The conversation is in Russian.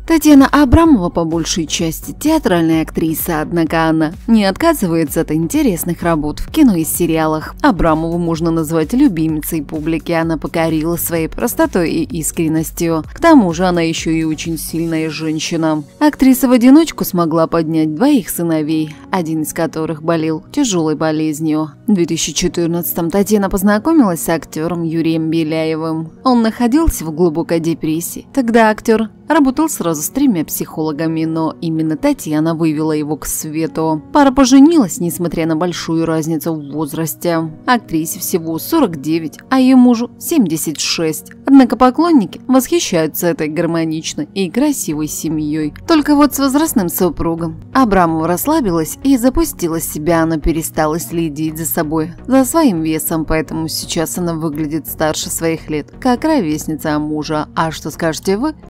Татьяна Абрамова по большей части театральная актриса, однако она не отказывается от интересных работ в кино и сериалах. Абрамову можно назвать любимицей публики, она покорила своей простотой и искренностью. К тому же она еще и очень сильная женщина. Актриса в одиночку смогла поднять двоих сыновей, один из которых болел тяжелой болезнью. В 2014-м Татьяна познакомилась с актером Юрием Беляевым. Он находился в глубокой депрессии. Тогда актер работал сразу с 3 психологами, но именно Татьяна вывела его к свету. Пара поженилась, несмотря на большую разницу в возрасте. Актрисе всего 49, а ее мужу 76. Однако поклонники восхищаются этой гармоничной и красивой семьей. Только вот с возрастным супругом Абрамова расслабилась и запустила себя, она перестала следить за собой, за своим весом, поэтому сейчас она выглядит старше своих лет, как ровесница мужа. А что скажете вы?